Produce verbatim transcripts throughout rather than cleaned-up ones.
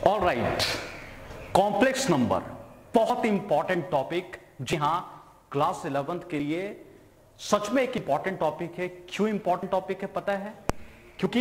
All right, complex number बहुत important topic. जी हां, क्लास इलेवेंथ के लिए सच में एक इंपॉर्टेंट टॉपिक है। क्यों इंपॉर्टेंट टॉपिक है पता है? क्योंकि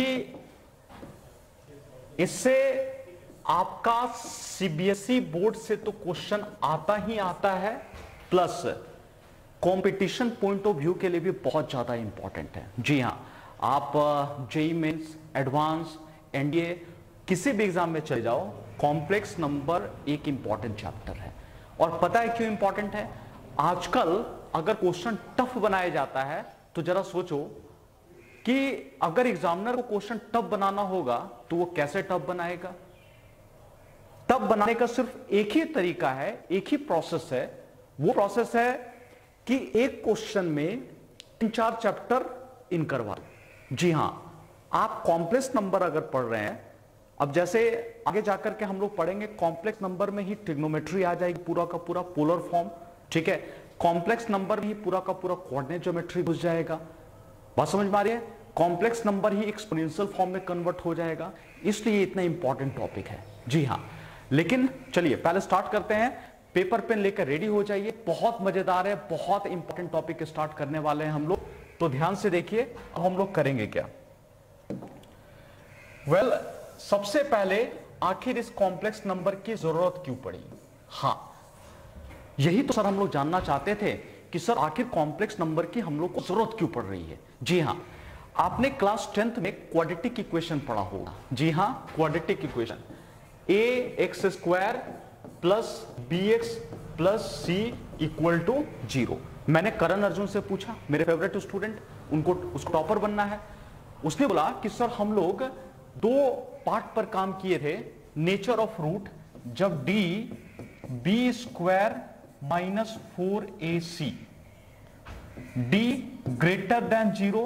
इससे आपका सीबीएसई बोर्ड से तो क्वेश्चन आता ही आता है, plus competition point of view के लिए भी बहुत ज्यादा इंपॉर्टेंट है। जी हां, आप जेईई मेंस, एडवांस, एनडीए किसी भी एग्जाम में चले जाओ, कॉम्प्लेक्स नंबर एक इंपॉर्टेंट चैप्टर है। और पता है क्यों इंपॉर्टेंट है? आजकल अगर क्वेश्चन टफ बनाया जाता है तो जरा सोचो कि अगर एग्जामिनर को क्वेश्चन टफ बनाना होगा तो वो कैसे टफ बनाएगा? टफ बनाने का सिर्फ एक ही तरीका है, एक ही प्रोसेस है। वो प्रोसेस है कि एक क्वेश्चन में तीन चार चैप्टर इन करवा। जी हां, आप कॉम्प्लेक्स नंबर अगर पढ़ रहे हैं, अब जैसे आगे जाकर के हम लोग पढ़ेंगे, कॉम्प्लेक्स नंबर में ही ट्रिग्नोमेट्री आ जाएगी, पूरा का पूरा पोलर फॉर्म, ठीक है। कॉम्प्लेक्स नंबर में ही पूरा का पूरा कोऑर्डिनेट ज्योमेट्री घुस जाएगा। बात समझ में आ रही है? कॉम्प्लेक्स नंबर ही एक्सपोनेंशियल फॉर्म में कन्वर्ट हो जाएगा, इसलिए इतना इंपॉर्टेंट टॉपिक है। जी हां, लेकिन चलिए पहले स्टार्ट करते हैं। पेपर पेन लेकर रेडी हो जाइए, बहुत मजेदार है, बहुत इंपॉर्टेंट टॉपिक स्टार्ट करने वाले हैं हम लोग, तो ध्यान से देखिए। अब हम लोग करेंगे क्या? वेल well, सबसे पहले आखिर इस कॉम्प्लेक्स नंबर की जरूरत क्यों पड़ी? हां, यही तो सर हम लोग जानना चाहते थे कि सर आखिर कॉम्प्लेक्स नंबर की हम लोग को जरूरत क्यों पड़ रही है। जी हां, आपने क्लास टेंथ में क्वाड्रेटिक इक्वेशन पढ़ा होगा। जी हां, quadratic equation A X square plus B X plus C equal to zero. मैंने करण अर्जुन से पूछा, मेरे फेवरेट स्टूडेंट, उनको उसको टॉपर बनना है। उसने बोला कि सर हम लोग दो पार्ट पर काम किए थे, नेचर ऑफ रूट, जब D B square minus four A C D greater than zero,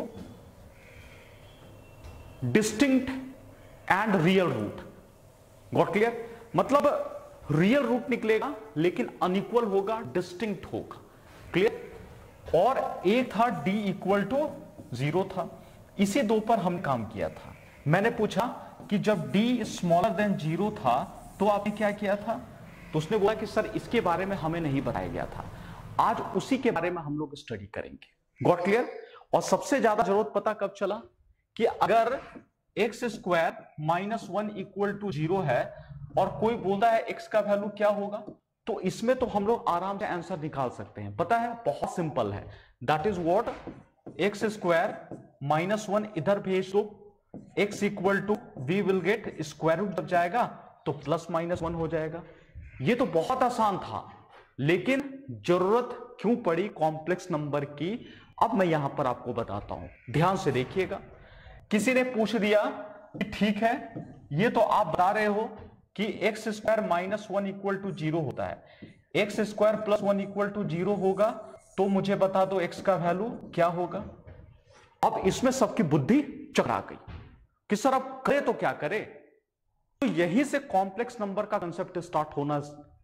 distinct and real root. Got clear? मतलब रियल रूट निकलेगा लेकिन अनइक्वल होगा, डिस्टिंक्ट होगा। क्लियर? और ए था डी इक्वल टू जीरो था। इसी दो पर हम काम किया था। मैंने पूछा कि जब डी स्मॉलर देन जीरो था तो आपने क्या किया था? तो उसने बोला कि सर इसके बारे में हमें नहीं बताया गया था। आज उसी के बारे में हम लोग स्टडी करेंगे। Got clear? और सबसे ज्यादा जरूरत पता कब चला कि अगर X square minus one equal to zero है और कोई बोलता है एक्स का वैल्यू क्या होगा, तो इसमें तो हम लोग आराम से आंसर निकाल सकते हैं। पता है, बहुत सिंपल है। That is what, X square minus one इधर भेज दो, x equal to we will get square root जब जाएगा तो प्लस माइनस वन हो जाएगा। ये तो बहुत आसान था, लेकिन जरूरत क्यों पड़ी कॉम्प्लेक्स नंबर की, अब मैं यहां पर आपको बताता हूं। ध्यान से देखिएगा। किसी ने पूछ दिया कि ठीक है, ये तो आप बता रहे हो कि X square minus one equal to zero होता है, X square plus one equal to zero होगा, तो मुझे बता दो एक्स का वैल्यू क्या होगा। अब इसमें सबकी बुद्धि चकरा गई कि सर अब करे तो क्या करे। तो यहीं से कॉम्प्लेक्स नंबर का कंसेप्ट स्टार्ट होना,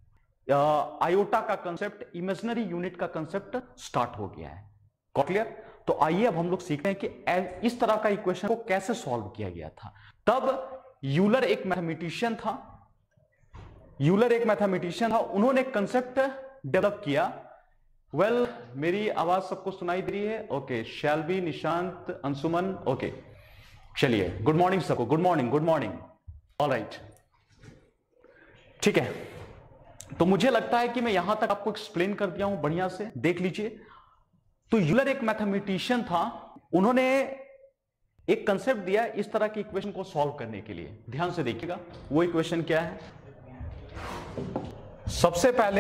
आयोटा का कंसेप्ट, इमेजिनरी यूनिट का कंसेप्ट स्टार्ट हो गया है। Got clear? तो आइए अब हम लोग सीखते हैं कि इस तरह का इक्वेशन को कैसे सॉल्व किया गया था। तब यूलर एक मैथमेटिशियन था, यूलर एक मैथमेटिशियन था, उन्होंने कंसेप्ट डेवलप किया। वेल well, मेरी आवाज सबको सुनाई दे रही है? Okay, Shelby, Nishant, Anshuman, okay. चलिए, गुड मॉर्निंग सबको, good morning, good morning. All right, ठीक है। तो मुझे लगता है कि मैं यहां तक आपको एक्सप्लेन कर दिया हूं, बढ़िया से देख लीजिए। तो यूलर एक मैथमेटिशियन था, उन्होंने एक कंसेप्ट दिया इस तरह की इक्वेशन को सॉल्व करने के लिए। ध्यान से देखिएगा, वो इक्वेशन क्या है। सबसे पहले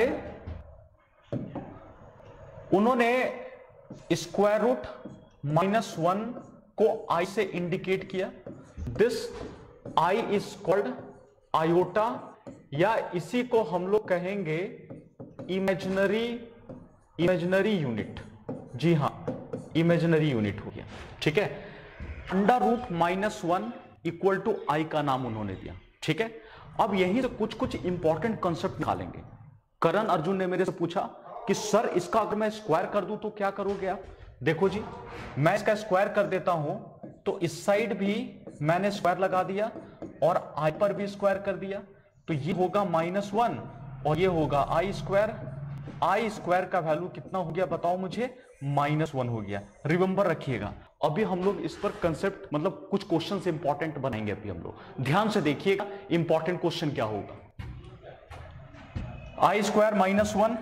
उन्होंने स्क्वायर रूट माइनस वन को आई से इंडिकेट किया। This I is called iota, या इसी को हम लोग कहेंगे इमेजिनरी इमेजिनरी यूनिट। जी हां, इमेजिनरी यूनिट हो गया, ठीक है। Under root minus one equal to I का नाम उन्होंने दिया, ठीक है। अब यहीं से कुछ कुछ इंपॉर्टेंट कंसेप्ट निकालेंगे। करण अर्जुन ने मेरे से पूछा कि सर इसका अगर मैं स्क्वायर कर दूं तो क्या करोगे आप? देखो जी, मैं इसका स्क्वायर कर देता हूं तो इस साइड भी मैंने स्क्वायर लगा दिया और आई पर भी स्क्वायर कर दिया, तो ये होगा माइनस वन और ये होगा आई स्क्वायर। आई स्क्वायर का वैल्यू कितना हो गया बताओ मुझे, माइनस वन हो गया। रिमेंबर रखिएगा, अभी हम लोग इस पर कंसेप्ट मतलब कुछ क्वेश्चन से इंपॉर्टेंट बनाएंगे। अभी हम लोग ध्यान से देखिएगा इंपॉर्टेंट क्वेश्चन क्या होगा। आई स्क्वायर माइनस वन,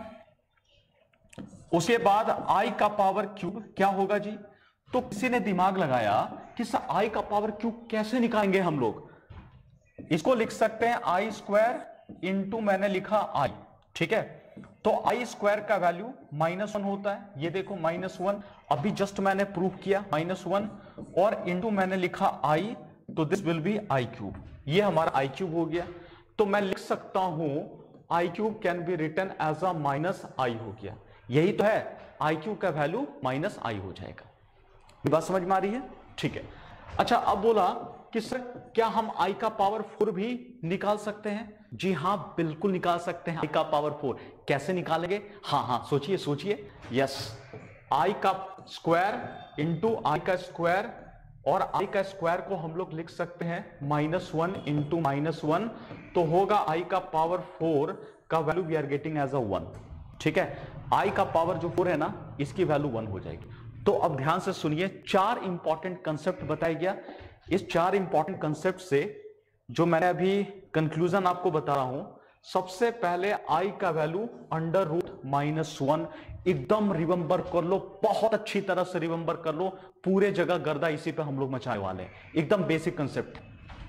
उसके बाद आई का पावर क्यूब क्या होगा जी। तो किसी ने दिमाग लगाया कि सर आई का पावर क्यूब कैसे निकालेंगे हम लोग। इसको लिख सकते हैं आई स्क्वायर इंटू मैंने लिखा आई, ठीक है। तो आई स्क्वायर का वैल्यू माइनस वन होता है, ये देखो माइनस वन, अभी जस्ट मैंने प्रूव किया माइनस वन, और इंटू मैंने लिखा आई, तो this will be I cube, ये हमारा आई क्यूब हो गया। तो मैं लिख सकता हूं I cube can be written as a minus I हो गया, यही तो है, आई क्यूब का वैल्यू माइनस आई हो जाएगा। बात समझ में आ रही है, ठीक है। अच्छा अब बोला कि सर क्या हम आई का पावर फोर भी निकाल सकते हैं। जी हाँ बिल्कुल निकाल सकते हैं आई का पावर फोर। कैसे निकालेंगे, हाँ हाँ सोचिए सोचिए, यस, आई का स्क्वायर इंटू आई का स्क्वायर, और आई का स्क्वायर को हम लोग लिख सकते हैं minus one into minus one, तो होगा आई का पावर फोर का value we are getting as a one, ठीक है। आई का पावर जो फोर है ना, इसकी वैल्यू वन हो जाएगी। तो अब ध्यान से सुनिए, चार इंपॉर्टेंट कंसेप्ट बताया गया। इस चार इंपॉर्टेंट कंसेप्ट से जो मैंने अभी कंक्लूजन आपको बता रहा हूं, सबसे पहले आई का value under root minus one, एकदम रिमेंबर कर लो, बहुत अच्छी तरह से रिमेंबर कर लो, पूरे जगह गर्दा इसी पे हम लोग मचाने वाले हैं, एकदम बेसिक कंसेप्ट।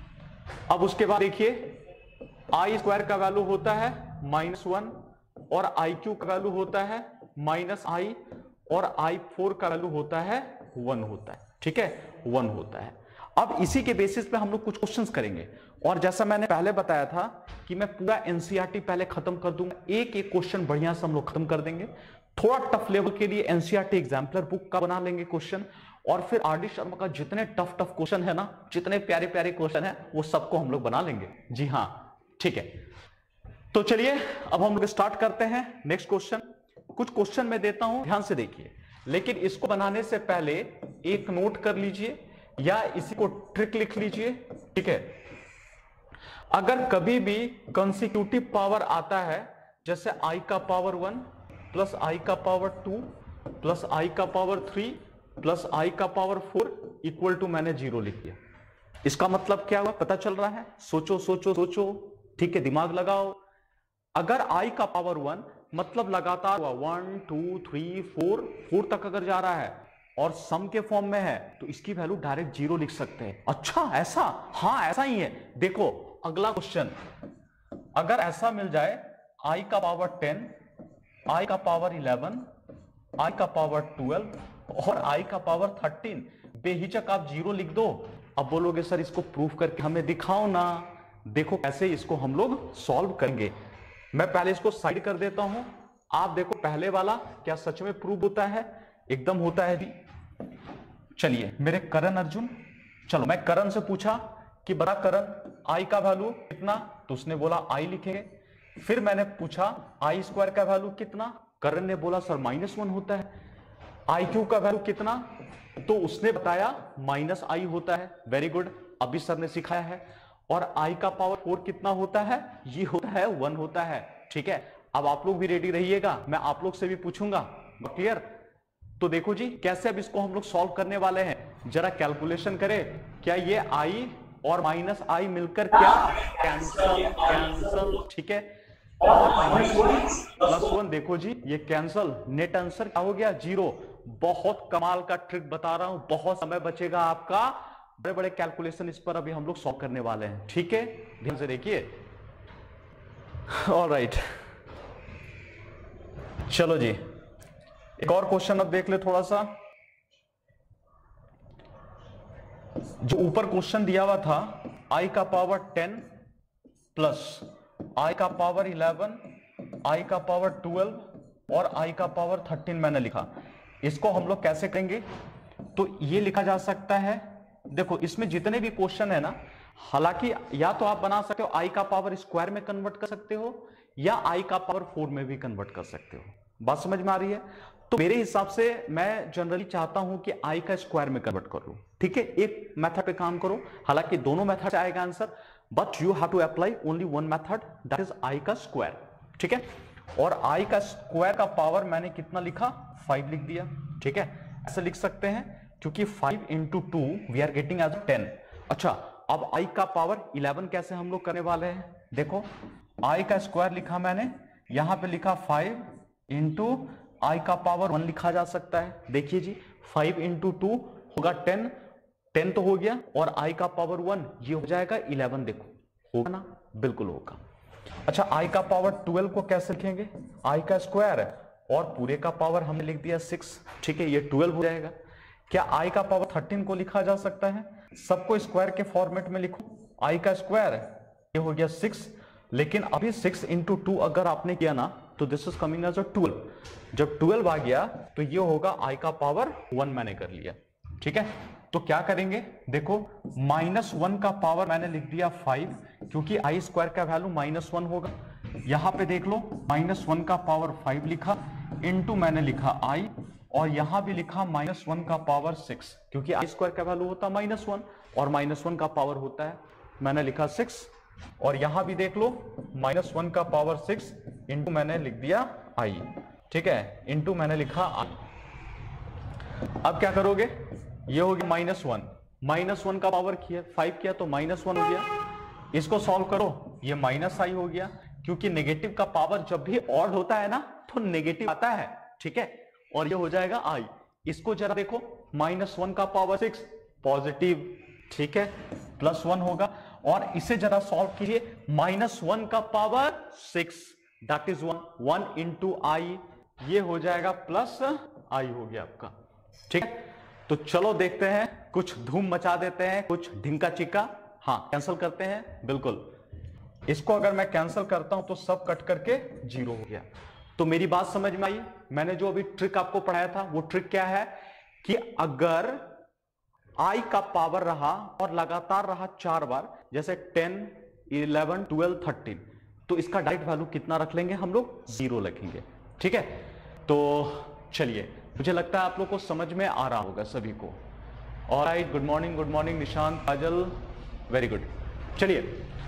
अब उसके बाद देखिए आई स्क्वायर का वैल्यू होता है माइनस वन, और आई क्यू का वैल्यू होता है माइनस आई, और आई फोर का वैल्यू होता है वन होता है, ठीक है, वन होता है। अब इसी के बेसिस पे हम लोग कुछ क्वेश्चंस करेंगे, और जैसा मैंने पहले बताया था कि मैं पूरा एनसीईआरटी पहले खत्म कर दूंगा, एक एक क्वेश्चन बढ़िया से हम लोग खत्म कर देंगे। थोड़ा टफ लेवल के लिए एनसीईआरटी एग्जाम्पलर बुक का बना लेंगे क्वेश्चन, और फिर आर डी शर्मा का जितने टफ टफ क्वेश्चन है ना, जितने प्यारे प्यारे क्वेश्चन है, वो सबको हम लोग बना लेंगे। जी हाँ ठीक है, तो चलिए अब हम लोग स्टार्ट करते हैं नेक्स्ट क्वेश्चन। कुछ क्वेश्चन मैं देता हूं, ध्यान से देखिए, लेकिन इसको बनाने से पहले एक नोट कर लीजिए या इसी को ट्रिक लिख लीजिए, ठीक है। अगर कभी भी कंसेक्यूटिव पावर आता है, जैसे आई का पावर वन प्लस आई का पावर टू प्लस आई का पावर थ्री प्लस आई का पावर फोर इक्वल टू मैंने जीरो लिख दिया, इसका मतलब क्या हुआ पता चल रहा है। सोचो सोचो सोचो, ठीक है, दिमाग लगाओ। अगर आई का पावर वन मतलब लगातार हुआ one two three four four तक अगर जा रहा है और सम के फॉर्म में है, तो इसकी वैल्यू डायरेक्ट जीरो लिख सकते हैं। अच्छा ऐसा, हाँ ऐसा ही है। देखो अगला क्वेश्चन, अगर ऐसा मिल जाए आई का पावर टेन, आई का पावर इलेवन, आई का पावर ट्वेल्व और आई का पावर थर्टीन, बेहिचक आप जीरो लिख दो। अब बोलोगे सर इसको प्रूफ करके हमें दिखाओ ना। देखो कैसे इसको हम लोग सॉल्व करेंगे। मैं पहले इसको साइड कर देता हूं, आप देखो पहले वाला क्या सच में प्रूव होता है, एकदम होता है जी। चलिए मेरे करण अर्जुन, चलो मैं करण से पूछा कि बड़ा करण आई का वैल्यू कितना, तो उसने बोला आई लिखेंगे। फिर मैंने पूछा आई स्क्वायर का वैल्यू कितना, करण ने बोला सर माइनस वन होता है। आई क्यू का वैल्यू कितना, तो उसने बताया माइनस आई होता है। वेरी गुड, अभी सर ने सिखाया है। और आई का पावर फोर कितना होता है, ये होता है वन होता है, ठीक है। अब आप लोग भी रेडी रहिएगा, मैं आप लोग से भी पूछूंगा, क्लियर। तो देखो जी कैसे अब इसको हम लोग सॉल्व करने वाले हैं, जरा कैलकुलेशन करें। क्या ये आई और माइनस आई मिलकर क्या कैंसल, कैंसल, ठीक है। और प्लस वन देखो जी ये कैंसल, नेट आंसर क्या हो गया, जीरो। बहुत कमाल का ट्रिक बता रहा हूं, बहुत समय बचेगा आपका, बड़े बड़े कैलकुलेशन इस पर अभी हम लोग सॉल्व करने वाले हैं, ठीक है, ध्यान से देखिए। ऑलराइट चलो जी एक और क्वेश्चन अब देख ले थोड़ा सा। जो ऊपर क्वेश्चन दिया हुआ था आई का पावर टेन प्लस आई का पावर इलेवन, आई का पावर ट्वेल्व और आई का पावर थर्टीन मैंने लिखा। इसको हम लोग कैसे करेंगे, तो ये लिखा जा सकता है, देखो इसमें जितने भी क्वेश्चन है ना, हालांकि या तो आप बना सकते हो आई का पावर स्क्वायर में कन्वर्ट कर सकते हो, या आई का पावर फोर में भी कन्वर्ट कर सकते हो। बात समझ में आ रही है। तो मेरे हिसाब से मैं जनरली चाहता हूं कि आई का स्क्वायर में कन्वर्ट कर लूं, ठीक है। एक मेथड पे काम करो, हालांकि दोनों मेथड से आएगा answer, but you have to apply only one method, that is I का स्क्वायर, ठीक है। और आई का स्क्वायर का पावर मैंने कितना लिखा, फाइव लिख दिया, ठीक है। ऐसे लिख सकते हैं क्योंकि five into two we are getting as ten. अच्छा, अब आई का पावर इलेवन कैसे हम लोग करने वाले हैं, देखो आई का स्क्वायर लिखा मैंने, यहां पे लिखा फाइव इंटू आई का पावर वन लिखा जा सकता है। देखिए जी, फाइव इंटू टू होगा टेन, टेन तो हो गया, और आई का पावर वन ये हो जाएगा इलेवन। देखो होगा ना, बिल्कुल होगा। अच्छा, आई का पावर ट्वेल्व को कैसे लिखेंगे, आई का स्क्वायर है और पूरे का पावर हमने लिख दिया सिक्स, ठीक है, ये ट्वेल्व हो जाएगा। क्या आई का पावर थर्टीन को लिखा जा सकता है, सबको स्क्वायर के फॉर्मेट में लिखो, आई का स्क्वायर है ये हो गया सिक्स, लेकिन अभी सिक्स इंटू टू अगर आपने किया ना तो this is coming as a twelve. जब ट्वेल्व आ गया तो ये होगा आई का पावर वन मैंने कर लिया, ठीक है। तो क्या करेंगे, देखो माइनस वन का पावर मैंने लिख दिया फाइव, क्योंकि आई स्क्वायर का वैल्यू माइनस वन होगा। यहां पे देख लो माइनस वन का पावर फाइव लिखा, इंटू मैंने लिखा आई, और यहां भी लिखा माइनस वन का पावर सिक्स, क्योंकि आई स्क्वायर का वैल्यू होता है माइनस वन और माइनस वन का पावर होता है, मैंने लिखा सिक्स। और यहां भी देख लो माइनस वन का पावर सिक्स इंटू मैंने लिख दिया आई, ठीक है, इंटू मैंने लिखा आई। अब क्या करोगे, ये हो गया माइनस वन, माइनस वन का पावर किया फाइव किया तो माइनस वन हो गया, इसको सॉल्व करो, ये माइनस आई हो गया, क्योंकि नेगेटिव का पावर जब भी ऑड होता है ना तो नेगेटिव आता है, ठीक है, और ये हो जाएगा आई। इसको जरा देखो, माइनस वन का पावर सिक्स पॉजिटिव, ठीक है, प्लस वन होगा, और इसे जरा सॉल्व कीजिए, माइनस वन का power six that is one, one into I, ये हो जाएगा प्लस आई हो गया आपका, ठीक है। तो चलो देखते हैं, कुछ धूम मचा देते हैं, कुछ ढिंका चिक्का। हाँ, कैंसिल करते हैं, बिल्कुल। इसको अगर मैं कैंसिल करता हूं तो सब कट करके जीरो हो गया। तो मेरी बात समझ में आई, मैंने जो अभी ट्रिक आपको पढ़ाया था वो ट्रिक क्या है कि अगर आई का पावर रहा और लगातार रहा चार बार, जैसे टेन, इलेवन, ट्वेल्व, थर्टीन, तो इसका डायरेक्ट वैल्यू कितना रख लेंगे हम लोग, जीरो रखेंगे, ठीक है। तो चलिए, मुझे लगता है आप लोग को समझ में आ रहा होगा सभी को। All right, good morning, good morning Nishant, Kajal, very good. चलिए,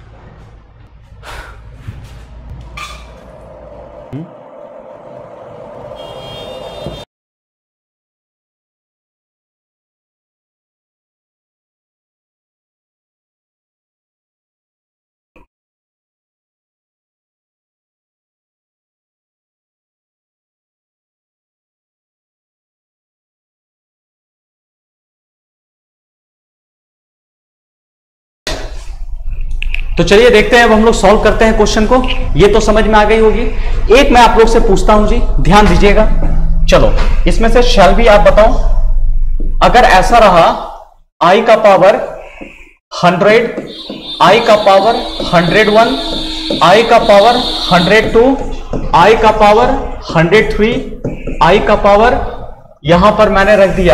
तो चलिए देखते हैं, अब हम लोग सॉल्व करते हैं क्वेश्चन को। ये तो समझ में आ गई होगी। एक मैं आप लोग से पूछता हूं जी, ध्यान दीजिएगा। चलो, इसमें से शैल भी आप बताओ, अगर ऐसा रहा आई का पावर हंड्रेड, आई का पावर हंड्रेड वन, आई का पावर हंड्रेड टू, आई का पावर हंड्रेड थ्री, आई का पावर यहां पर मैंने रख दिया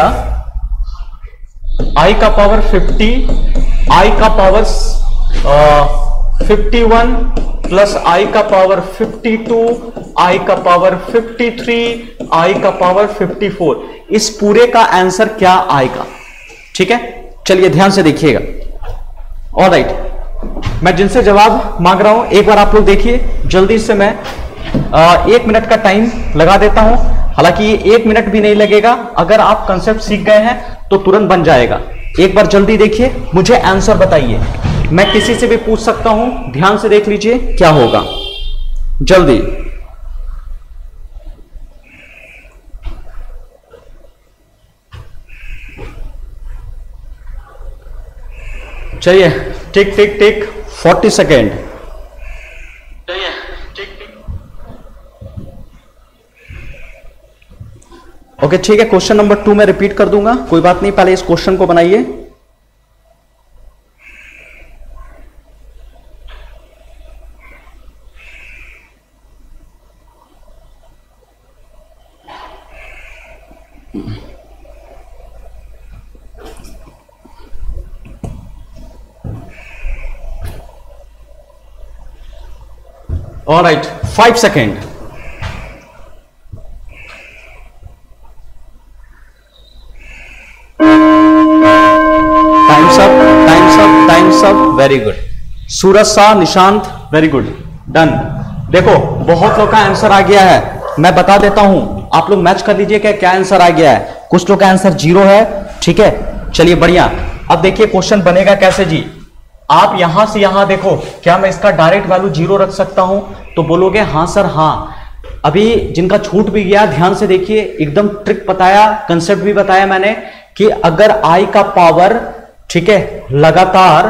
आई का पावर फिफ्टी, आई का पावर फिफ्टी वन प्लस आई का पावर फिफ्टी टू, आई का पावर फिफ्टी थ्री, आई का पावर फिफ्टी फोर। इस पूरे का आंसर क्या आएगा, ठीक है। चलिए ध्यान से देखिएगा। ऑलराइट, मैं जिनसे जवाब मांग रहा हूं एक बार आप लोग देखिए जल्दी से। मैं आ, एक मिनट का टाइम लगा देता हूं, हालांकि ये एक मिनट भी नहीं लगेगा। अगर आप कंसेप्ट सीख गए हैं तो तुरंत बन जाएगा। एक बार जल्दी देखिए, मुझे आंसर बताइए। मैं किसी से भी पूछ सकता हूं, ध्यान से देख लीजिए क्या होगा, जल्दी। चलिए, टिक टिक टिक, फोर्टी सेकेंड। चलिए, टिक टिक। ओके, ठीक है। क्वेश्चन नंबर टू मैं रिपीट कर दूंगा, कोई बात नहीं, पहले इस क्वेश्चन को बनाइए। All right, five second. Time's up, time's up, time's up. Very good. Suraj Shah, Nishant, very good, done. देखो बहुत लोग का आंसर आ गया है, मैं बता देता हूं, आप लोग मैच कर लीजिए क्या क्या आंसर आ गया है। कुछ लोग का आंसर जीरो है, ठीक है, चलिए बढ़िया। अब देखिए क्वेश्चन बनेगा कैसे जी, आप यहां से यहां देखो, क्या मैं इसका डायरेक्ट वैल्यू जीरो रख सकता हूं? तो बोलोगे हाँ सर हाँ। अभी जिनका छूट भी गया ध्यान से देखिए, एकदम ट्रिक बताया, कंसेप्ट भी बताया मैंने कि अगर आई का पावर, ठीक है, लगातार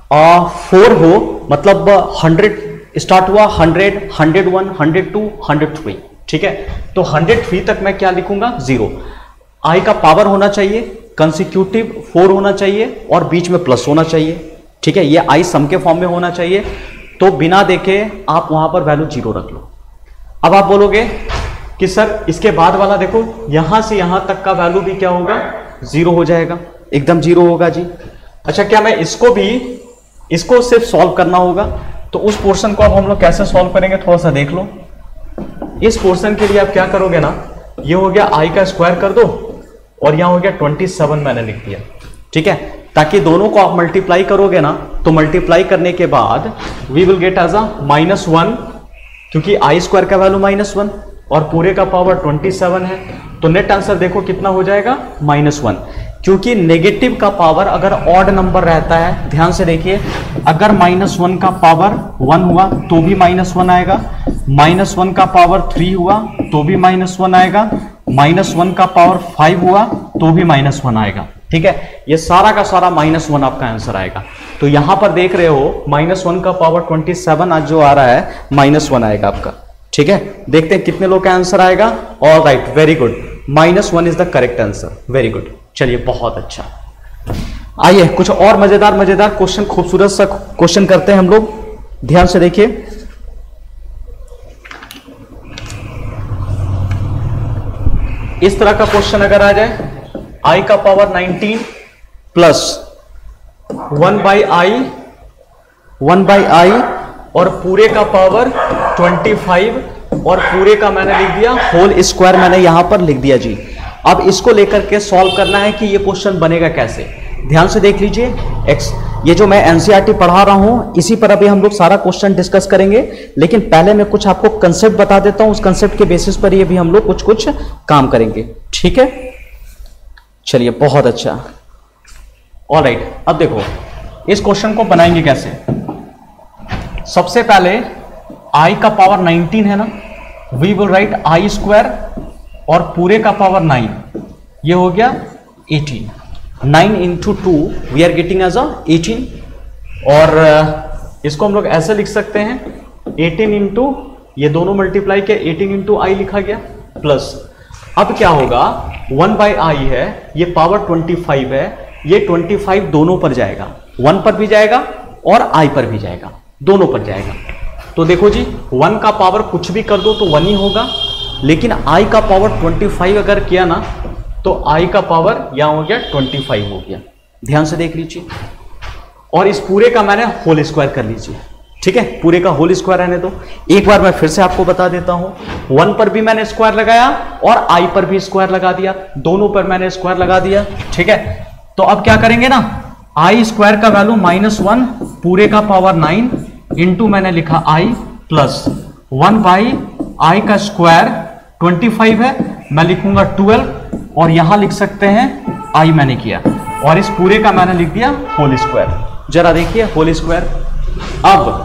फोर हो, मतलब हंड्रेड स्टार्ट हुआ, hundred, hundred one, hundred two, hundred three, ठीक है, तो हंड्रेड थ्री तक मैं क्या लिखूंगा? जीरो। आई का पावर होना चाहिए, कंसिक्यूटिव फोर होना चाहिए और बीच में प्लस होना चाहिए, ठीक है, ये आई सम के फॉर्म में होना चाहिए। तो बिना देखे आप वहां पर वैल्यू जीरो रख लो। अब आप बोलोगे कि सर इसके बाद वाला देखो, यहां से यहां तक का वैल्यू भी क्या होगा? जीरो हो जाएगा, एकदम जीरो होगा जी। अच्छा, क्या मैं इसको भी, इसको सिर्फ सॉल्व करना होगा? तो उस पोर्शन को अब हम लोग कैसे सॉल्व करेंगे थोड़ा सा देख लो। इस पोर्शन के लिए आप क्या करोगे ना, ये हो गया आई का स्क्वायर कर दो और यहां हो गया ट्वेंटी सेवन मैंने लिख दिया, ठीक है, ताकि दोनों को आप मल्टीप्लाई करोगे ना, तो मल्टीप्लाई करने के बाद we will get as a minus one, क्योंकि आई स्क्वायर का वैल्यू माइनस वन और पूरे का पावर ट्वेंटी सेवन है, तो नेट आंसर देखो कितना हो जाएगा? Minus one. क्योंकि नेगेटिव का पावर अगर ऑड नंबर रहता है, ध्यान से देखिए, अगर माइनस वन का पावर वन हुआ तो भी माइनस वन आएगा, माइनस वन का पावर थ्री हुआ तो भी माइनस वन आएगा, माइनस वन का पावर फाइव हुआ तो भी माइनस वन आएगा, ठीक है, ये सारा का सारा माइनस वन आपका आंसर आएगा। तो यहां पर देख रहे हो माइनस वन का पावर ट्वेंटी सेवन आज जो आ रहा है माइनस वन आएगा आपका, ठीक है। देखते हैं कितने लोग का आंसर आएगा। All right, very good, minus one is the correct answer, very good. चलिए बहुत अच्छा, आइए कुछ और मजेदार मजेदार क्वेश्चन, खूबसूरत सा क्वेश्चन करते हैं हम लोग, ध्यान से देखिए। इस तरह का क्वेश्चन अगर आ जाए, आई का power nineteen plus one by i, one by i और पूरे का पावर ट्वेंटी फाइव और पूरे का मैंने लिख दिया होल स्क्वायर, मैंने यहां पर लिख दिया जी। अब इसको लेकर के सॉल्व करना है कि ये क्वेश्चन बनेगा कैसे। ध्यान से देख लीजिए, एक्स ये जो मैं एनसीईआरटी पढ़ा रहा हूं इसी पर अभी हम लोग सारा क्वेश्चन डिस्कस करेंगे, लेकिन पहले मैं कुछ आपको कंसेप्ट बता देता हूं, उस कंसेप्ट के बेसिस पर ये भी हम लोग कुछ कुछ काम करेंगे, ठीक है। चलिए बहुत अच्छा, ऑल राइट। अब देखो इस क्वेश्चन को बनाएंगे कैसे। सबसे पहले आई का पावर नाइनटीन है ना, we will write i square और पूरे का पावर नाइन, ये हो गया eighteen, nine into two we are getting as a eighteen, और इसको हम लोग ऐसे लिख सकते हैं एटीन इंटू ये दोनों मल्टीप्लाई किया, एटीन इंटू आई लिखा गया प्लस, अब क्या होगा वन बाई आई है, ये पावर ट्वेंटी फाइव है, ये ट्वेंटी फाइव दोनों पर जाएगा, वन पर भी जाएगा और आई पर भी जाएगा, दोनों पर जाएगा। तो देखो जी, वन का पावर कुछ भी कर दो तो वन ही होगा, लेकिन आई का पावर ट्वेंटी फाइव अगर किया ना तो आई का पावर यहां हो गया ट्वेंटी फाइव हो गया, ध्यान से देख लीजिए। और इस पूरे का मैंने होल स्क्वायर कर लीजिए, ठीक है, पूरे का होल स्क्वायर रहने दो। एक बार मैं फिर से आपको बता देता हूं, वन पर भी मैंने स्क्वायर लगाया और आई पर भी स्क्वायर लगा दिया, दोनों पर मैंने स्क्वायर लगा दिया, ठीक है। तो अब क्या करेंगे ना, आई स्क्वायर का वैल्यू माइनस वन, पूरे का पावर नाइन इंटू मैंने लिखा i plus one by i का स्क्वायर ट्वेंटी फाइव है, मैं लिखूंगा ट्वेल्व और यहां लिख सकते हैं आई मैंने किया, और इस पूरे का मैंने लिख दिया होल स्क्वायर। जरा देखिए होल स्क्वायर। अब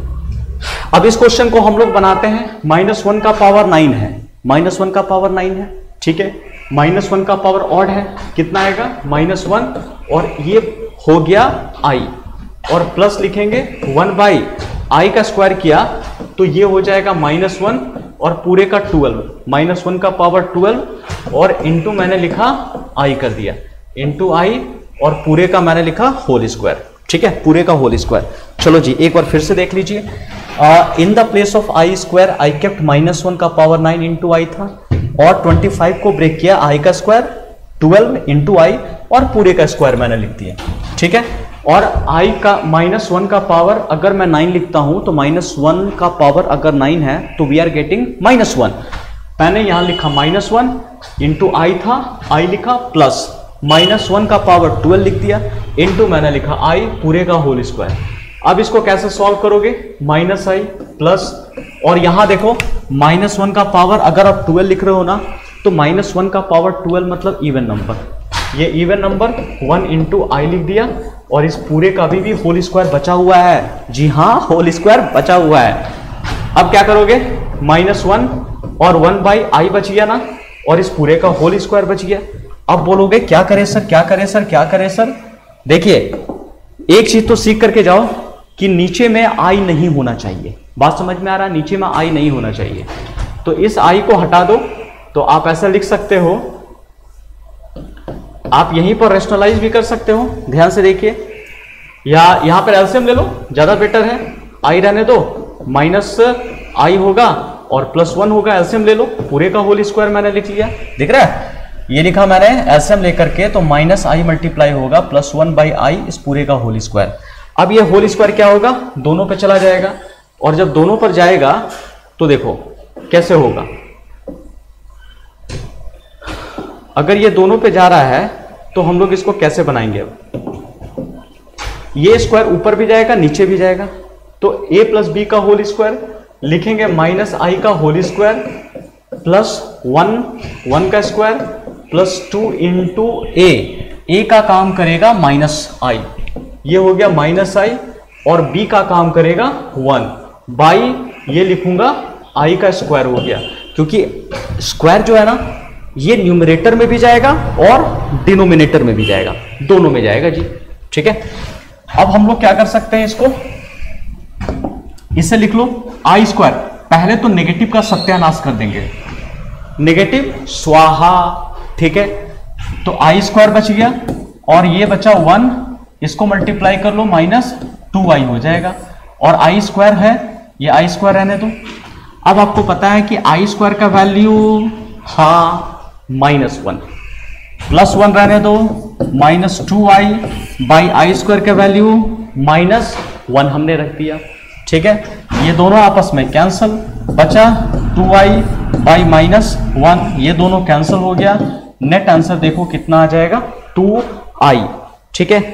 अब इस क्वेश्चन को हम लोग बनाते हैं, माइनस वन का पावर नाइन है, माइनस वन का पावर नाइन है, ठीक है, माइनस वन का पावर ऑड है, कितना आएगा माइनस वन, और ये हो गया आई, और प्लस लिखेंगे वन बाई आई का स्क्वायर किया तो ये हो जाएगा माइनस वन और पूरे का ट्वेल्व, माइनस वन का पावर ट्वेल्व और इंटू मैंने लिखा आई कर दिया, इंटू आई और पूरे का मैंने लिखा होल स्क्वायर, ठीक है, पूरे का होल स्क्वायर। चलो जी एक बार फिर से देख लीजिए, in the place of i square i kept minus one का पावर नाइन इंटू आई था, और ट्वेंटी फाइव को ब्रेक किया, आई का स्क्वायर ट्वेल्व इंटू आई और पूरे का स्क्वायर मैंने लिख दिया, ठीक है। और आई का माइनस वन का पावर अगर मैं नाइन लिखता हूं तो माइनस वन का पावर अगर नाइन है तो we are getting minus one, मैंने यहां लिखा माइनस वन इंटू आई था, आई लिखा प्लस माइनस वन का पावर ट्वेल्व लिख दिया, इंटू मैंने लिखा आई पूरे का होल स्क्वायर। अब इसको कैसे सॉल्व करोगे, माइनस आई प्लस, और यहां देखो माइनस वन का पावर अगर आप ट्वेल्व लिख रहे हो ना, तो माइनस वन का पावर ट्वेल्व मतलब इवन नंबर, ये even number one into i लिख दिया, और इस पूरे का भी, भी होल स्क्वायर बचा हुआ है। जी हाँ, होल स्क्वायर बचा हुआ है। अब क्या करोगे, माइनस वन और वन बाई आई बच गया ना, और इस पूरे का होल स्क्वायर बच गया। अब बोलोगे क्या करें सर, क्या करें सर, क्या करें सर। देखिए एक चीज तो सीख करके जाओ कि नीचे में आई नहीं होना चाहिए। बात समझ में आ रहा है, नीचे में आई नहीं होना चाहिए। तो इस आई को हटा दो, तो आप ऐसा लिख सकते हो, आप यहीं पर रेशनलाइज भी कर सकते हो, ध्यान से देखिए, या यहां पर एलसीएम ले लो, ज्यादा बेटर है। आई रहने दो, माइनस आई होगा और प्लस वन होगा, एलसीएम ले लो, पूरे का होल स्क्वायर मैंने लिख लिया, दिख रहा है, ये लिखा मैंने एलसीएम लेकर के, तो माइनस आई मल्टीप्लाई होगा प्लस वन बाई आई इस पूरे का होल स्क्वायर। अब ये होल स्क्वायर क्या होगा, दोनों पे चला जाएगा, और जब दोनों पर जाएगा तो देखो कैसे होगा। अगर ये दोनों पे जा रहा है तो हम लोग इसको कैसे बनाएंगे, अब ये स्क्वायर ऊपर भी जाएगा नीचे भी जाएगा, तो a प्लस बी का होल स्क्वायर लिखेंगे, माइनस आई का whole square plus one, one का square plus two into a, a का काम करेगा माइनस आई, ये हो गया माइनस आई, और b का काम करेगा वन बाई, ये लिखूंगा i का स्क्वायर हो गया, क्योंकि स्क्वायर जो है ना ये न्यूमरेटर में भी जाएगा और डिनोमिनेटर में भी जाएगा, दोनों में जाएगा जी, ठीक है। अब हम लोग क्या कर सकते हैं, इसको इसे लिख लो आई स्क्वायर, पहले तो नेगेटिव का सत्यानाश कर देंगे, नेगेटिव स्वाहा, ठीक है। तो आई स्क्वायर बच गया, और ये बचा वन, इसको मल्टीप्लाई कर लो, माइनस टू आई हो जाएगा, और आई स्क्वायर है, ये आई स्क्वायर रहने दो। अब आपको पता है कि आई स्क्वायर का वैल्यू, हाँ माइनस वन, प्लस वन रहने दो, minus two i by i square का वैल्यू माइनस वन हमने रख दिया, ठीक है। ये दोनों आपस में कैंसल, बचा two i by minus one, ये दोनों कैंसल हो गया, नेट आंसर देखो कितना आ जाएगा, टू आई, ठीक है।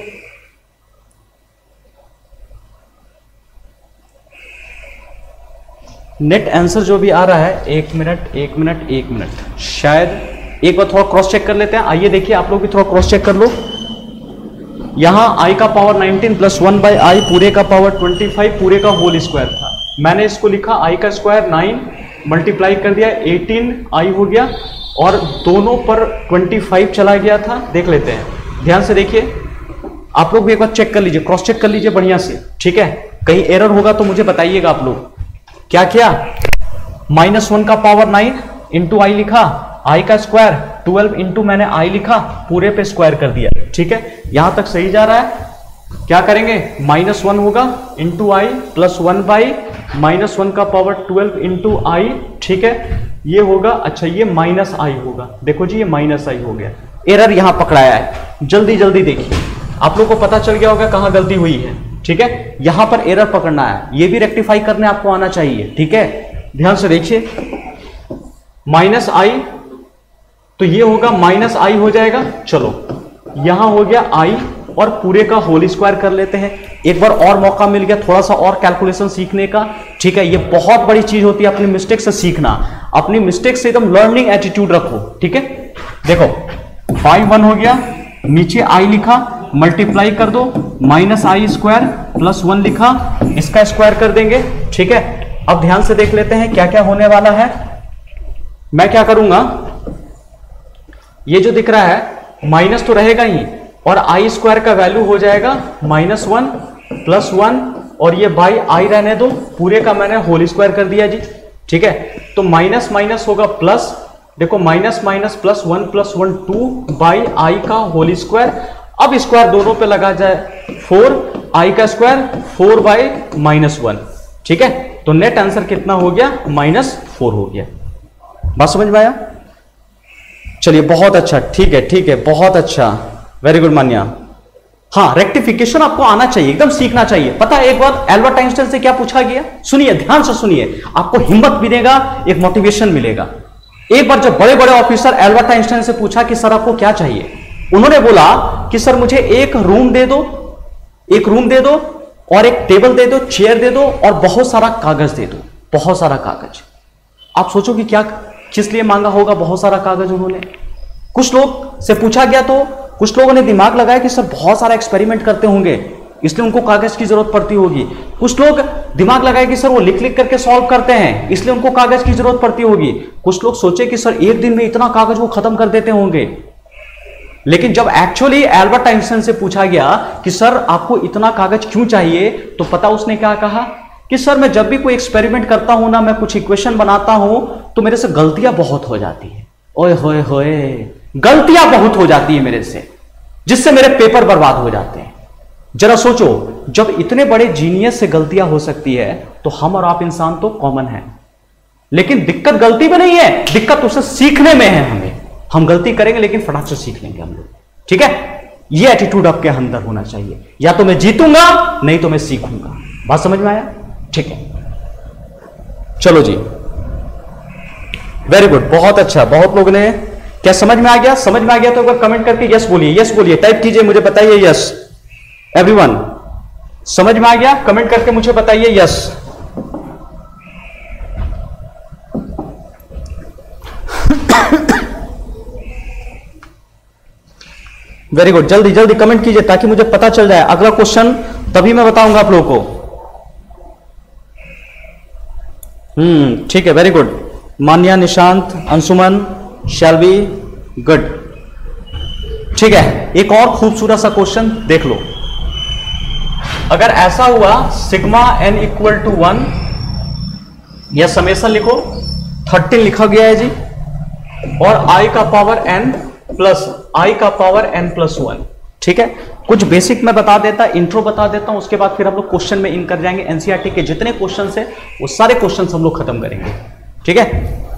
नेट आंसर जो भी आ रहा है, एक मिनट एक मिनट एक मिनट, शायद एक बार थोड़ा क्रॉस चेक कर लेते हैं। आइए देखिए, आप लोग भी थोड़ा क्रॉस चेक कर लो। यहां i का power nineteen plus one by i, पूरे का पावर ट्वेंटी फाइव, पूरे का होल स्क्वायर था, मैंने इसको लिखा i का स्क्वायर नाइन, मल्टीप्लाई कर दिया, एटीन आई हो गया, और दोनों पर ट्वेंटी फाइव चला गया था। देख लेते हैं, ध्यान से देखिए, आप लोग भी एक बार चेक कर लीजिए, क्रॉस चेक कर लीजिए बढ़िया से, ठीक है। कहीं एरर होगा तो मुझे बताइएगा आप लोग। क्या किया, माइनस वन का पावर नाइन इंटू आई लिखा, आई का स्क्वायर ट्वेल्व इंटू मैंने आई लिखा, पूरे पे स्क्वायर कर दिया, ठीक है। यहां तक सही जा रहा है। क्या करेंगे, माइनस वन होगा into i plus one by minus one का पावर ट्वेल्व इंटू आई, ठीक है, ये होगा, अच्छा ये माइनस आई होगा, देखो जी ये माइनस आई हो गया, एरर यहां पकड़ाया है। जल्दी जल्दी देखिए, आप लोग को पता चल गया होगा कहां गलती हुई है, ठीक है। यहां पर एरर पकड़ना है, ये भी रेक्टिफाई करने आपको आना चाहिए, ठीक है। ध्यान से देखिए, माइनस आई, तो ये होगा माइनस आई हो जाएगा, चलो यहां हो गया आई, और पूरे का होल स्क्वायर कर लेते हैं। एक बार और मौका मिल गया थोड़ा सा और कैलकुलेशन सीखने का, ठीक है। ये बहुत बड़ी चीज होती है अपनी मिस्टेक से सीखना, अपनी मिस्टेक से एकदम लर्निंग एटीट्यूड रखो, ठीक है। देखो फाइव वन हो गया, नीचे आई लिखा, मल्टीप्लाई कर दो, minus i square plus one लिखा, इसका स्क्वायर कर देंगे, ठीक है। अब ध्यान से देख लेते हैं क्या क्या होने वाला है। मैं क्या करूंगा, ये जो दिख रहा है माइनस तो रहेगा ही, और आई स्क्वायर का वैल्यू हो जाएगा माइनस वन प्लस वन, और ये बाई आई रहने दो, पूरे का मैंने होल स्क्वायर कर दिया जी, ठीक है। तो माइनस माइनस होगा प्लस, देखो minus minus plus one plus one two by i का होल स्क्वायर। अब स्क्वायर दोनों पे लगा जाए, फोर आई का square four by minus one, ठीक है। तो नेट आंसर कितना हो गया, माइनस फोर हो गया। बात समझ में आया, चलिए बहुत अच्छा, ठीक है ठीक है, बहुत अच्छा, वेरी गुड मान्या। हाँ, रेक्टिफिकेशन आपको आना चाहिए, एकदम सीखना चाहिए। पता है एक बात, एल्बर्ट आइंस्टाइन से क्या पूछा गया, सुनिए ध्यान से सुनिए, आपको हिम्मत मिलेगा, एक मोटिवेशन मिलेगा। एक बार जब बड़े बड़े ऑफिसर एल्बर्ट आइंस्टाइन से पूछा कि सर आपको क्या चाहिए, उन्होंने बोला कि सर मुझे एक रूम दे दो, एक रूम दे दो, और एक टेबल दे दो, चेयर दे दो और बहुत सारा कागज दे दो, बहुत सारा कागज। आप सोचो कि क्या किस लिए मांगा होगा बहुत सारा कागज उन्होंने। कुछ लोग से पूछा गया तो कुछ लोगों ने दिमाग लगाया कि सर बहुत सारा एक्सपेरिमेंट करते होंगे इसलिए उनको कागज की जरूरत पड़ती होगी। कुछ लोग दिमाग लगाए कि सर वो लिख लिख करके सॉल्व करते हैं इसलिए उनको कागज की जरूरत पड़ती होगी। कुछ लोग सोचे कि सर एक दिन में इतना कागज वो खत्म कर देते होंगे। लेकिन जब एक्चुअली एल्बर्ट आइंस्टाइन से पूछा गया कि सर आपको इतना कागज क्यों चाहिए, तो पता उसने क्या कहा कि सर मैं जब भी कोई एक्सपेरिमेंट करता हूं ना, मैं कुछ इक्वेशन बनाता हूं तो मेरे से गलतियां बहुत हो जाती है। ओए होए होए, गलतियां बहुत हो जाती है मेरे से, जिससे मेरे पेपर बर्बाद हो जाते हैं। जरा सोचो, जब इतने बड़े जीनियस से गलतियां हो सकती है तो हम और आप इंसान तो कॉमन है। लेकिन दिक्कत गलती में नहीं है, दिक्कत उसे सीखने में है। हमें हम गलती करेंगे लेकिन फटाक से सीख लेंगे हम लोग। ठीक है, ये एटीट्यूड आपके अंदर होना चाहिए, या तो मैं जीतूंगा नहीं तो मैं सीखूंगा। बात समझ में आया? ठीक है, चलो जी, वेरी गुड, बहुत अच्छा। बहुत लोग ने क्या समझ में आ गया? समझ में आ गया तो एक बार कमेंट करके यस बोलिए, यस बोलिए, टाइप कीजिए, मुझे बताइए यस। एवरीवन समझ में आ गया? कमेंट करके मुझे बताइए यस। वेरी गुड, जल्दी जल्दी कमेंट कीजिए ताकि मुझे पता चल जाए। अगला क्वेश्चन तभी मैं बताऊंगा आप लोगों को। हम्म ठीक है, very good. Manya, Nishant, Anshuman, Shailvi, good. ठीक है, एक और खूबसूरत सा क्वेश्चन देख लो। अगर ऐसा हुआ sigma n equal to one, या समेशन लिखो, थर्टीन लिखा गया है जी, और आई का पावर एन प्लस आई का पावर एन प्लस वन। ठीक है, कुछ बेसिक मैं बता देता, इंट्रो बता देता हूं, उसके बाद फिर हम लोग क्वेश्चन में इन कर जाएंगे। एनसीईआरटी के जितने क्वेश्चन है वो सारे क्वेश्चन हम लोग खत्म करेंगे। ठीक है,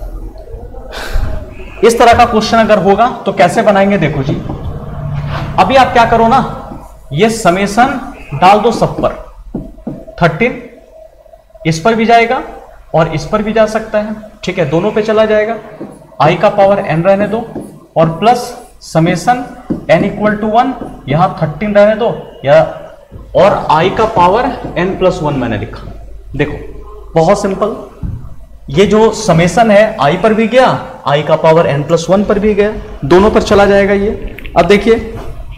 इस तरह का क्वेश्चन अगर होगा तो कैसे बनाएंगे देखो जी। अभी आप क्या करो ना, ये समेशन डाल दो सब पर। थर्टीन इस पर भी जाएगा और इस पर भी जा सकता है। ठीक है, दोनों पे चला जाएगा। आई का पावर एन रहने दो और plus summation n equal to one, यहां थर्टीन रहने दो, या और आई का पावर एन प्लस वन मैंने लिखा। देखो बहुत सिंपल, ये जो समेशन है आई पर भी गया, आई का पावर एन प्लस वन पर भी गया, दोनों पर चला जाएगा ये। अब देखिए